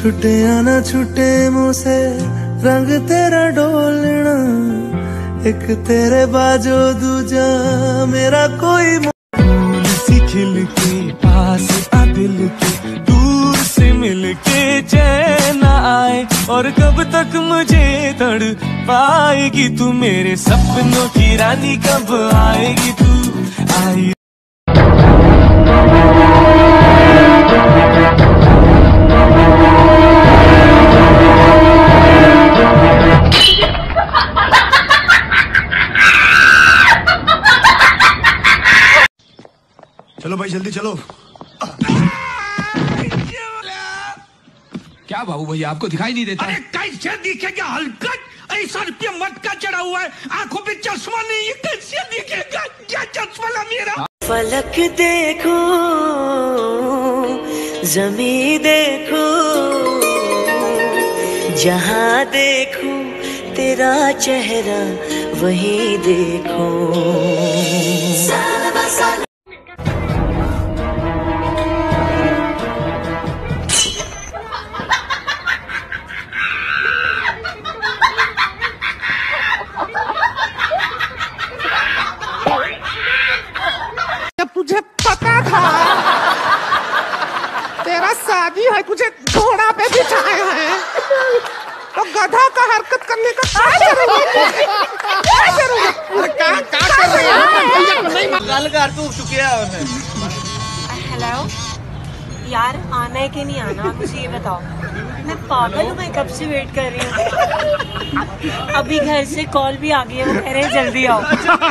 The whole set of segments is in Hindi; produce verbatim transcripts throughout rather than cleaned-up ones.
छुटे या ना छुटे मुँह से रंग तेरा डोलना, एक तेरे बाजो दूजा मेरा कोई सी खिल के पास आ दिल के, दूर से मिल के चैन आए, और कब तक मुझे तड़ पाएगी तू, मेरे सपनों की रानी कब आएगी तू। आई चलो भाई जल्दी चलो। क्या बाबू भैया आपको दिखाई नहीं देता? अरे कैसे दिखेगा हलकट, ऐसा रुपये मत का चढ़ा हुआ है, आंखों पे चश्मा नहीं है, कैसे दिखेगा? क्या चश्मा ला मेरा? फलक देखो जमी देखो, जहाँ देखो तेरा चेहरा वही देखो। जब तुझे पता था तेरा शादी है, तुझे घोड़ा पे बिठाया है, तो गधा का हरकत करने का क्या करोगे? क्या करोगे? क्या क्या कर रहे हो? गल कर तू चुके हैं। हेलो यार, आना है कि नहीं आना आप मुझे ये बताओ। मैं पागल हूँ, मैं कब से वेट कर रही हूँ। अभी घर से कॉल भी आ गई है, वो कह रहे हैं जल्दी आओ।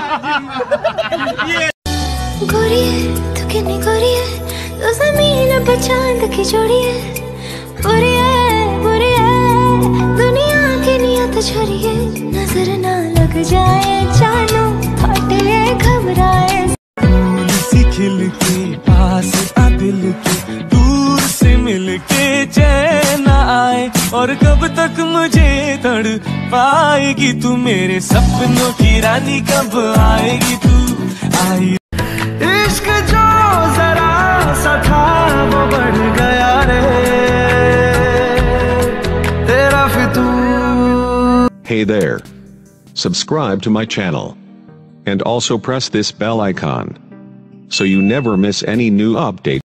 गोरी है तू कितनी गोरी है, तू ज़मीन पे चांद की जोड़ी है, बुरी है बुरी है दुनिया की नियत छोरी है, नजर ना लग जाए जानू फटे घबराए। सी खिल के पास आ दिल के, दूर से मिल के चैन आए, और कब तक मुझे तड़ पाएगी तू, मेरे सपनों की रानी कब आएगी तू। आई इश्क जो जरा सा था वो बढ़ गया रे तेरा फितूर। Hey there. Subscribe to my channel. And also press this bell icon, so you never miss any new update.